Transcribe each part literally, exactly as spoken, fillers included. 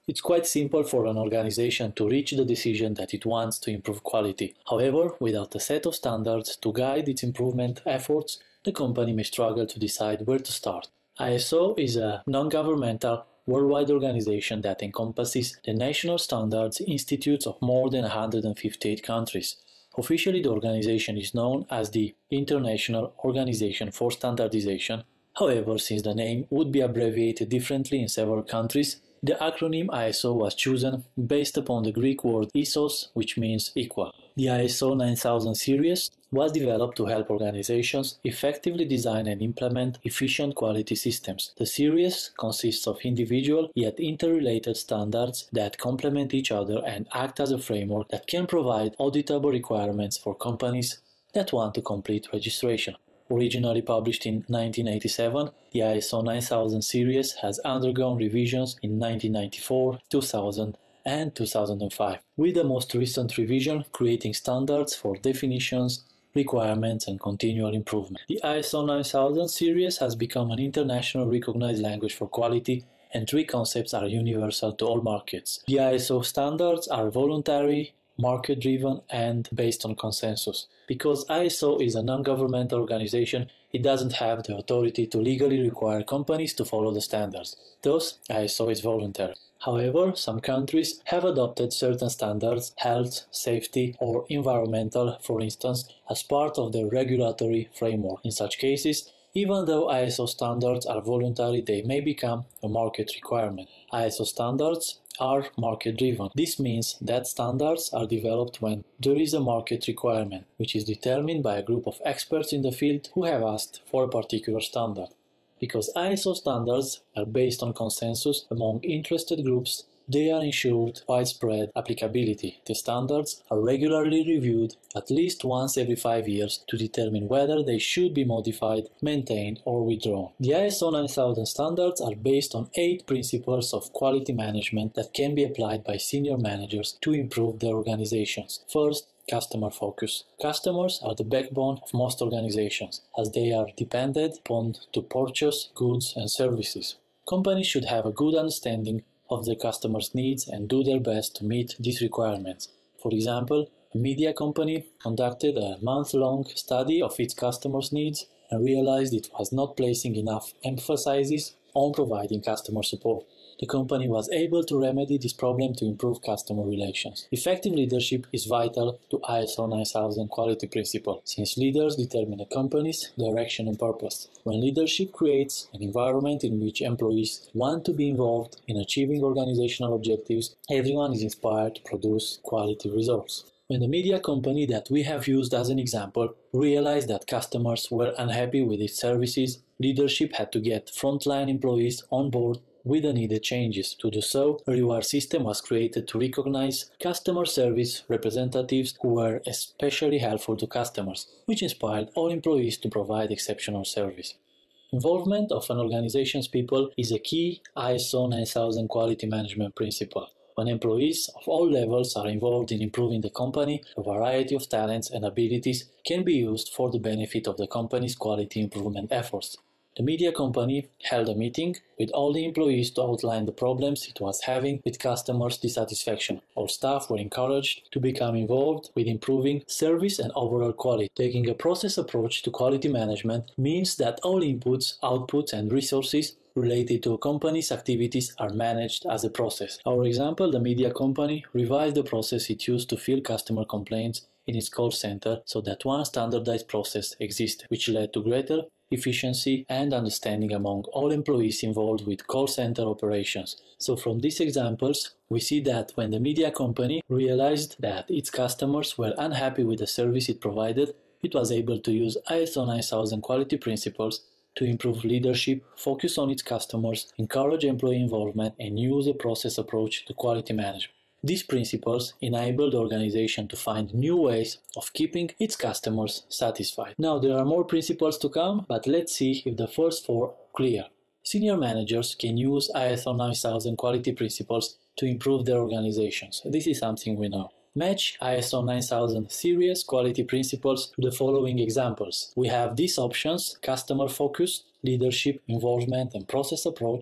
It's quite simple for an organization to reach the decision that it wants to improve quality. However, without a set of standards to guide its improvement efforts, the company may struggle to decide where to start. I S O is a non-governmental, worldwide organization that encompasses the national standards institutes of more than one hundred fifty-eight countries. Officially, the organization is known as the International Organization for Standardization. However, since the name would be abbreviated differently in several countries, the acronym I S O was chosen based upon the Greek word isos, which means equal. The I S O nine thousand series was developed to help organizations effectively design and implement efficient quality systems. The series consists of individual yet interrelated standards that complement each other and act as a framework that can provide auditable requirements for companies that want to complete registration. Originally published in nineteen eighty-seven, the I S O nine thousand series has undergone revisions in nineteen ninety-four, two thousand, and two thousand five, with the most recent revision creating standards for definitions, requirements, and continual improvement. The I S O nine thousand series has become an international recognized language for quality, and three concepts are universal to all markets. The I S O standards are voluntary, market-driven, and based on consensus. Because I S O is a non-governmental organization, it doesn't have the authority to legally require companies to follow the standards. Thus, I S O is voluntary. However, some countries have adopted certain standards, health, safety, or environmental, for instance, as part of their regulatory framework. In such cases, even though I S O standards are voluntary, they may become a market requirement. I S O standards are market-driven. This means that standards are developed when there is a market requirement, which is determined by a group of experts in the field who have asked for a particular standard. Because I S O standards are based on consensus among interested groups, they are ensured widespread applicability. The standards are regularly reviewed at least once every five years to determine whether they should be modified, maintained, or withdrawn. The I S O nine thousand standards are based on eight principles of quality management that can be applied by senior managers to improve their organizations. First, customer focus. Customers are the backbone of most organizations, as they are dependent upon to purchase goods and services. Companies should have a good understanding of their customers' needs and do their best to meet these requirements. For example, a media company conducted a month-long study of its customers' needs and realized it was not placing enough emphasis on providing customer support. The company was able to remedy this problem to improve customer relations. Effective leadership is vital to I S O nine thousand quality principle, since leaders determine a company's direction and purpose. When leadership creates an environment in which employees want to be involved in achieving organizational objectives, everyone is inspired to produce quality results. When the media company that we have used as an example realized that customers were unhappy with its services, leadership had to get frontline employees on board with the needed changes. To do so, a reward system was created to recognize customer service representatives who were especially helpful to customers, which inspired all employees to provide exceptional service. Involvement of an organization's people is a key I S O nine thousand quality management principle. When employees of all levels are involved in improving the company, a variety of talents and abilities can be used for the benefit of the company's quality improvement efforts. The media company held a meeting with all the employees to outline the problems it was having with customers' dissatisfaction. All staff were encouraged to become involved with improving service and overall quality. Taking a process approach to quality management means that all inputs, outputs, and resources related to a company's activities are managed as a process. Our example, the media company revised the process it used to field customer complaints in its call center so that one standardized process existed, which led to greater efficiency and understanding among all employees involved with call center operations. So from these examples, we see that when the media company realized that its customers were unhappy with the service it provided, it was able to use I S O nine thousand quality principles to improve leadership, focus on its customers, encourage employee involvement, and use a process approach to quality management. These principles enable the organization to find new ways of keeping its customers satisfied. Now, there are more principles to come, but let's see if the first four are clear. Senior managers can use I S O nine thousand quality principles to improve their organizations. This is something we know. Match I S O nine thousand series quality principles to the following examples. We have these options: customer focus, leadership, involvement, and process approach,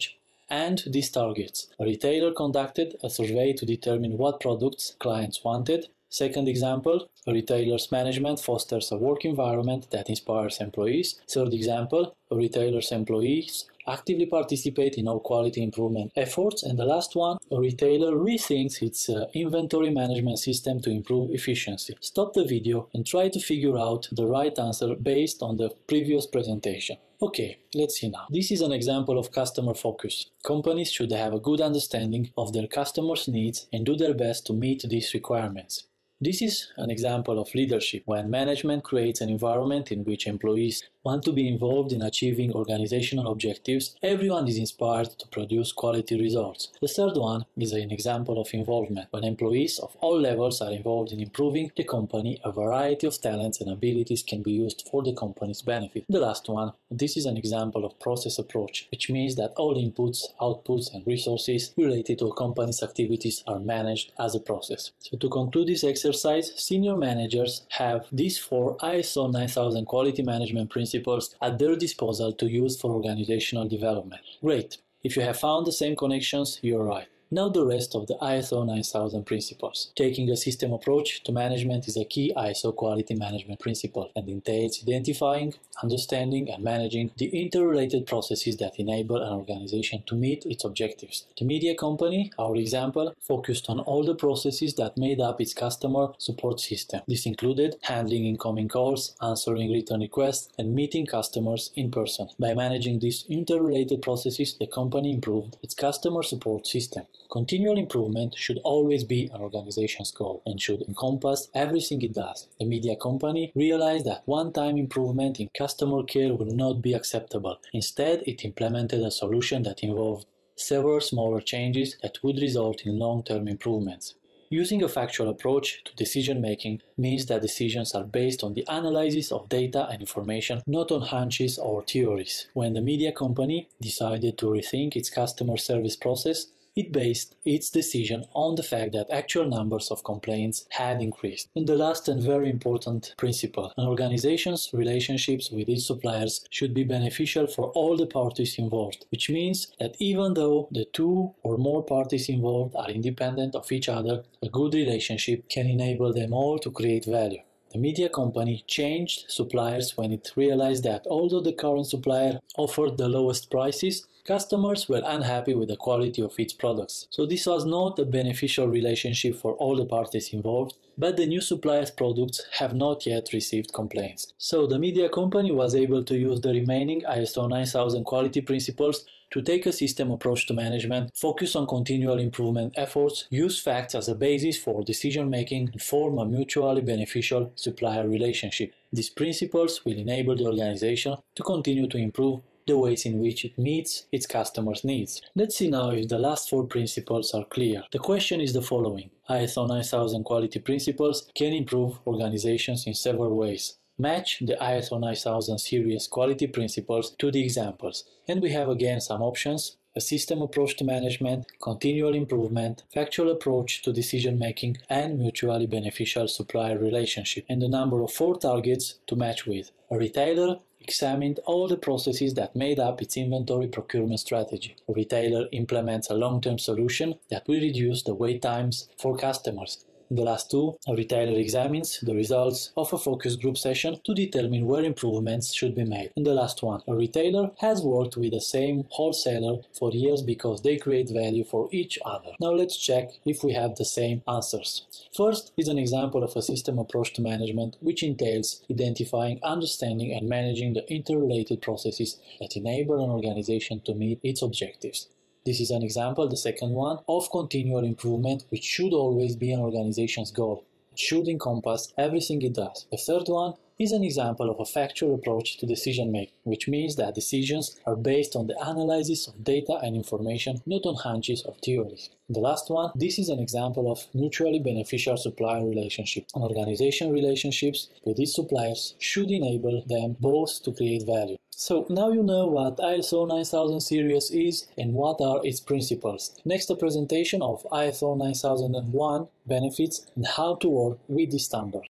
and these targets. A retailer conducted a survey to determine what products clients wanted. Second example, a retailer's management fosters a work environment that inspires employees. Third example, a retailer's employees actively participate in all quality improvement efforts. And the last one, a retailer rethinks its uh, inventory management system to improve efficiency. Stop the video and try to figure out the right answer based on the previous presentation. Okay, let's see now. This is an example of customer focus. Companies should have a good understanding of their customers' needs and do their best to meet these requirements. This is an example of leadership, when management creates an environment in which employees want to be involved in achieving organizational objectives. Everyone is inspired to produce quality results. The third one is an example of involvement, when employees of all levels are involved in improving the company. A variety of talents and abilities can be used for the company's benefit. The last one, this is an example of process approach, which means that all inputs, outputs, and resources related to a company's activities are managed as a process. So to conclude this exercise, senior managers have these four I S O nine thousand quality management principles at their disposal to use for organizational development. Great! If you have found the same connections, you're right. Now the rest of the I S O nine thousand principles. Taking a system approach to management is a key I S O quality management principle and entails identifying, understanding, and managing the interrelated processes that enable an organization to meet its objectives. The media company, our example, focused on all the processes that made up its customer support system. This included handling incoming calls, answering return requests, and meeting customers in person. By managing these interrelated processes, the company improved its customer support system. Continual improvement should always be an organization's goal and should encompass everything it does. The media company realized that one-time improvement in customer care would not be acceptable. Instead, it implemented a solution that involved several smaller changes that would result in long-term improvements. Using a factual approach to decision-making means that decisions are based on the analysis of data and information, not on hunches or theories. When the media company decided to rethink its customer service process, it based its decision on the fact that actual numbers of complaints had increased. And the last and very important principle, an organization's relationships with its suppliers should be beneficial for all the parties involved, which means that even though the two or more parties involved are independent of each other, a good relationship can enable them all to create value. The media company changed suppliers when it realized that although the current supplier offered the lowest prices, customers were unhappy with the quality of its products. So this was not a beneficial relationship for all the parties involved, but the new supplier's products have not yet received complaints. So the media company was able to use the remaining I S O nine thousand quality principles to take a system approach to management, focus on continual improvement efforts, use facts as a basis for decision-making, and form a mutually beneficial supplier relationship. These principles will enable the organization to continue to improve the ways in which it meets its customers' needs. Let's see now if the last four principles are clear. The question is the following. I S O nine thousand quality principles can improve organizations in several ways. Match the I S O nine thousand series quality principles to the examples. And we have again some options: a system approach to management, continual improvement, factual approach to decision-making, and mutually beneficial supplier relationship. And the number of four targets to match with. A retailer examined all the processes that made up its inventory procurement strategy. A retailer implements a long-term solution that will reduce the wait times for customers. In the last two, a retailer examines the results of a focus group session to determine where improvements should be made. In the last one, a retailer has worked with the same wholesaler for years because they create value for each other. Now let's check if we have the same answers. First is an example of a system approach to management, which entails identifying, understanding, and managing the interrelated processes that enable an organization to meet its objectives. This is an example, the second one, of continual improvement, which should always be an organization's goal. It should encompass everything it does. The third one is an example of a factual approach to decision-making, which means that decisions are based on the analysis of data and information, not on hunches or theories. The last one, this is an example of mutually beneficial supplier relationship. An organization relationships with its suppliers should enable them both to create value. So now you know what I S O nine thousand series is and what are its principles. Next, a presentation of I S O nine thousand one benefits and how to work with this standard.